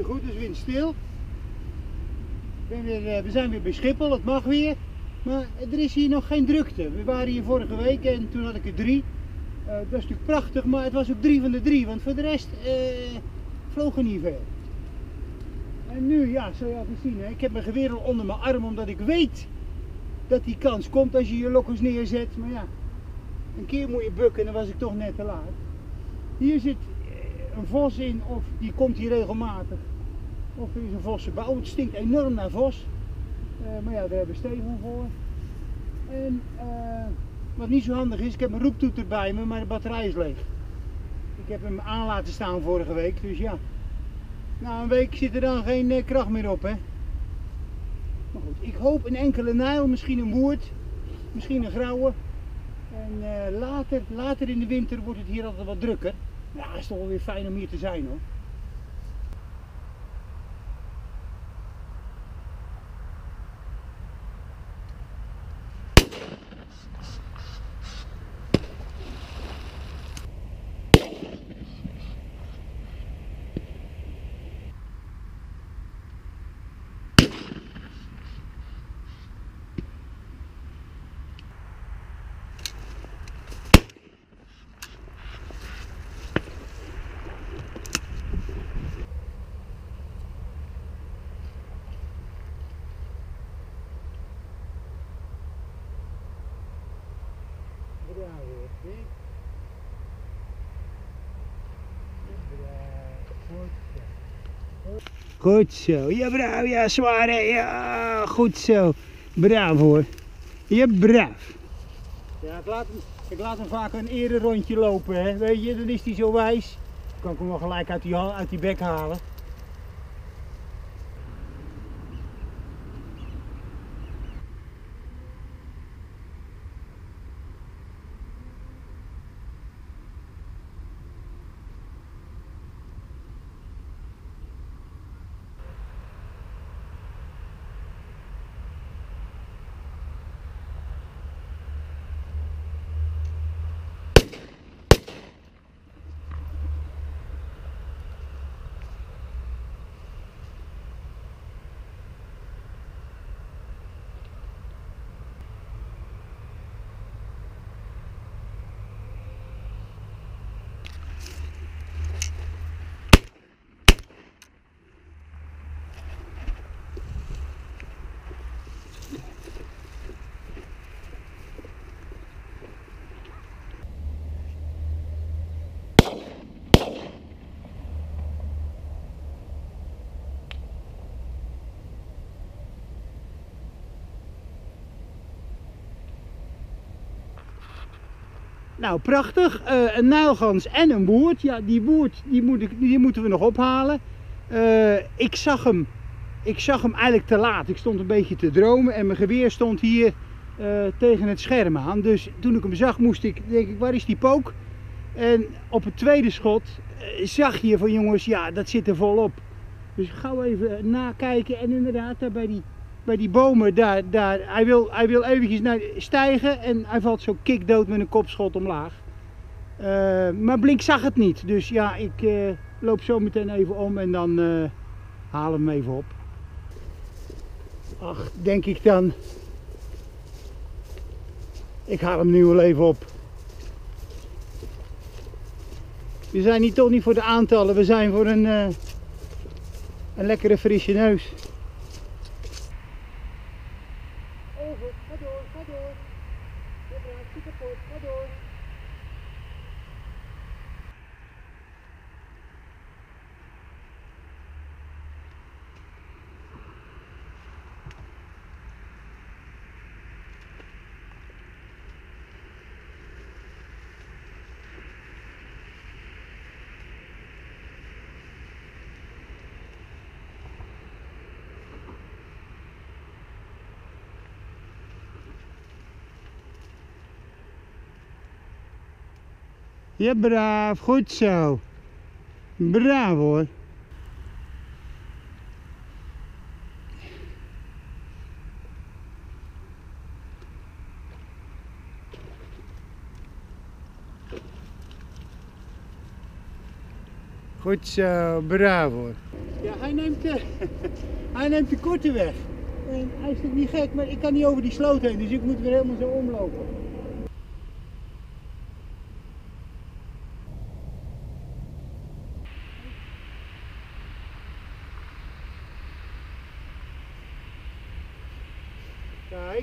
goed, dus windstil. We zijn weer bij Schiphol, het mag weer. Maar er is hier nog geen drukte. We waren hier vorige week en toen had ik er 3. Dat is natuurlijk prachtig, maar het was ook 3 van de 3, want voor de rest vloog er niet veel. En nu, ja, zou je even zien, hè? Ik heb mijn geweer al onder mijn arm omdat ik weet dat die kans komt als je je lokkers neerzet. Maar ja, een keer moet je bukken en dan was ik toch net te laat. Hier zit een vos in, of die komt hier regelmatig. Of er is een vossenbouw. Het stinkt enorm naar vos. Maar ja, daar hebben we Stefan voor. En wat niet zo handig is, ik heb mijn roeptoeter bij me, maar de batterij is leeg. Ik heb hem aan laten staan vorige week, dus ja. Na een week zit er dan geen kracht meer op, hè. Maar goed, ik hoop een enkele nijl, misschien een woerd, misschien een grauwe. En later in de winter wordt het hier altijd wat drukker. Ja, het is toch wel weer fijn om hier te zijn, hoor. Goed zo, ja braaf, ja zwaar hè, ja goed zo, braaf hoor, ja braaf. Ja, ik laat hem vaak een ererondje lopen, hè. Weet je, dan is hij zo wijs. Dan kan ik hem wel gelijk uit die bek halen. Nou, prachtig. Een nijlgans en een woerd. Ja, die woerd die moeten we nog ophalen. Ik zag hem eigenlijk te laat. Ik stond een beetje te dromen en mijn geweer stond hier tegen het scherm aan. Dus toen ik hem zag denk ik, waar is die pook? En op het tweede schot zag je van jongens, ja, dat zit er volop. Dus gauw even nakijken en inderdaad daar bij die bomen, hij wil eventjes stijgen en hij valt zo kikdood met een kopschot omlaag. Maar Blink zag het niet, dus ja, ik loop zo meteen even om en dan haal hem even op. Ach, denk ik dan, ik haal hem nu wel even op. We zijn hier toch niet voor de aantallen, we zijn voor een lekkere frisse neus. Over, ga door, ga door. Je raakt je kapot, ga door. Ja, braaf, goed zo. Braaf hoor. Goed zo, braaf hoor. Ja, hij neemt de korte weg. En hij is toch niet gek, maar ik kan niet over die sloot heen, dus ik moet weer helemaal zo omlopen. Kijk,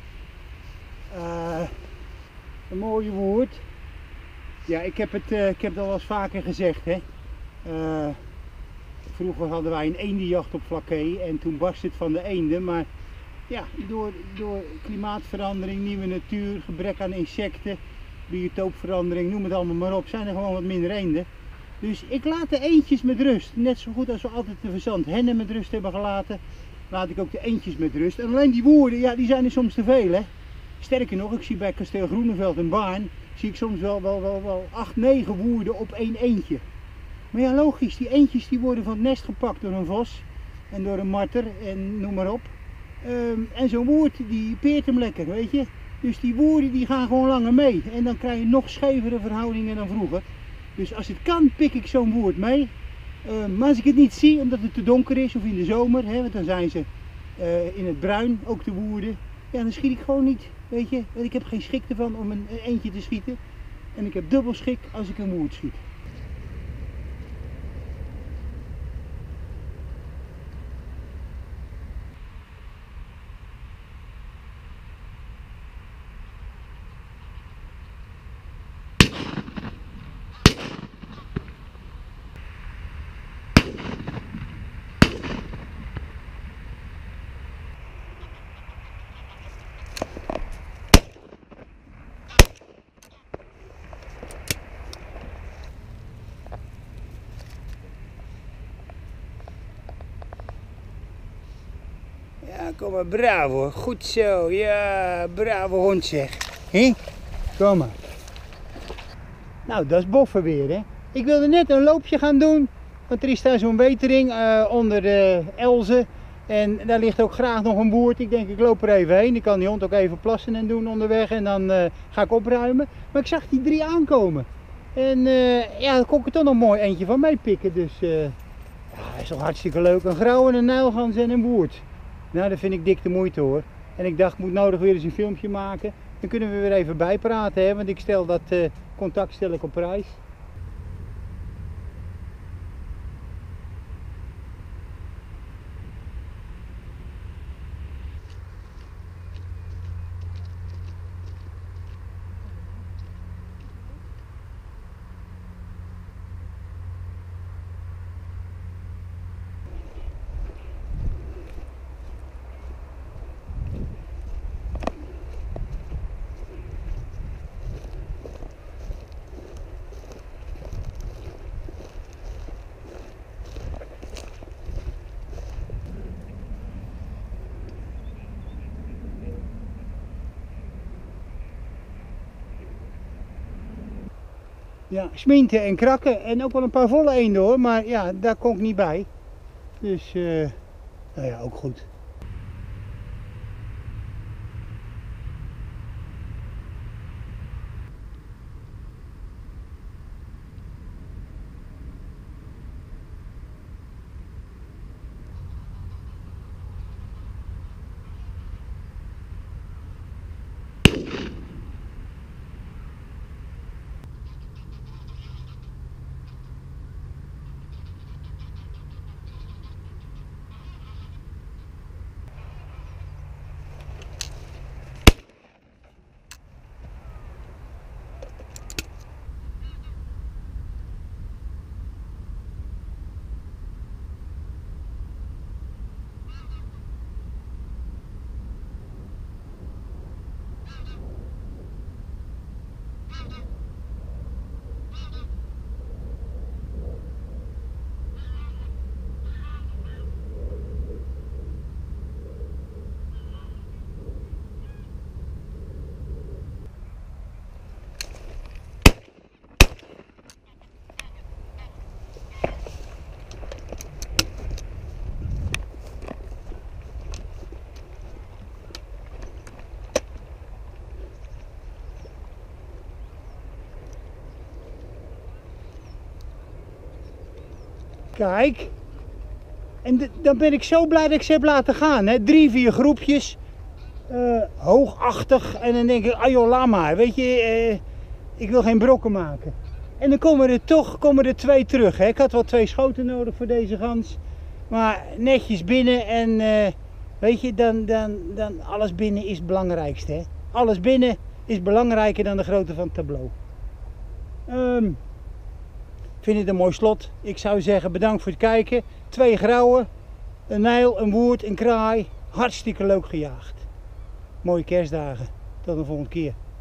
een mooie woord. Ja, ik heb het al wel eens vaker gezegd, hè. Vroeger hadden wij een eendenjacht op Vlakke en toen barst het van de eenden, maar ja, door klimaatverandering, nieuwe natuur, gebrek aan insecten, biotoopverandering, noem het allemaal maar op, zijn er gewoon wat minder eenden. Dus ik laat de eendjes met rust, net zo goed als we altijd de verzand hennen met rust hebben gelaten, laat ik ook de eendjes met rust. En alleen die woerden, ja, die zijn er soms te veel, hè. Sterker nog, ik zie bij Kasteel Groeneveld en Baarn, zie ik soms wel 8, 9 woerden op één eendje. Maar ja, logisch, die eendjes die worden van het nest gepakt door een vos en door een marter en noem maar op. En zo'n woerd die peert hem lekker, weet je. Dus die woerden die gaan gewoon langer mee en dan krijg je nog schevere verhoudingen dan vroeger. Dus als het kan pik ik zo'n woerd mee. Maar als ik het niet zie omdat het te donker is of in de zomer, hè, want dan zijn ze in het bruin, ook de woerden. Ja, dan schiet ik gewoon niet, weet je. Want ik heb geen schik ervan om een eendje te schieten. En ik heb dubbel schik als ik een woerd schiet. Ja, kom maar, bravo. Goed zo. Ja, bravo hond zeg. Hé? Kom maar. Nou, dat is boffen weer, hè. Ik wilde net een loopje gaan doen, want er is daar zo'n wetering onder de Elzen. En daar ligt ook graag nog een boert. Ik denk, ik loop er even heen. Ik kan die hond ook even plassen en doen onderweg en dan ga ik opruimen. Maar ik zag die 3 aankomen. En ja, daar kon ik er toch nog mooi eentje van meepikken. Dus ja, dat is toch hartstikke leuk. Een grauw, een nijlgans en een boert. Nou, dat vind ik dik de moeite hoor. En ik dacht, ik moet nodig weer eens een filmpje maken. Dan kunnen we weer even bijpraten, hè? Want ik stel dat contact stel ik op prijs. Ja, sminten en krakken en ook wel een paar volle eenden hoor, maar ja, daar kon ik niet bij. Dus, nou ja, ook goed. Kijk, En dan ben ik zo blij dat ik ze heb laten gaan. Hè. 3, 4 groepjes. Hoogachtig. En dan denk ik, ah joh, laat maar. Weet je, ik wil geen brokken maken. En dan komen er 2 terug. Hè. Ik had wel 2 schoten nodig voor deze gans. Maar netjes binnen en weet je, dan alles binnen is het belangrijkste. Hè. Alles binnen is belangrijker dan de grootte van het tableau. Ik vind het een mooi slot. Ik zou zeggen bedankt voor het kijken. 2 grauwen, een nijl, een woerd, een kraai. Hartstikke leuk gejaagd. Mooie kerstdagen. Tot de volgende keer.